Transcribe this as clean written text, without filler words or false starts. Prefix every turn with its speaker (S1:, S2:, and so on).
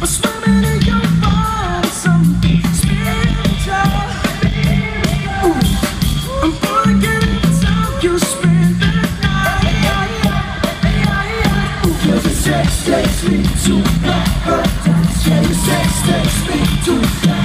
S1: swimming in your mind, something spiritual. I'm forgetting how you spend the night. 'Cause the sex takes me to paradise. Yeah, the sex takes me to paradise.